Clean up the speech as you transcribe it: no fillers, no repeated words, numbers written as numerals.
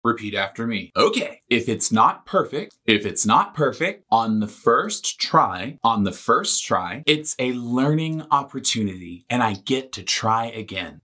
Repeat after me. Okay. If it's not perfect, on the first try, it's a learning opportunity and I get to try again.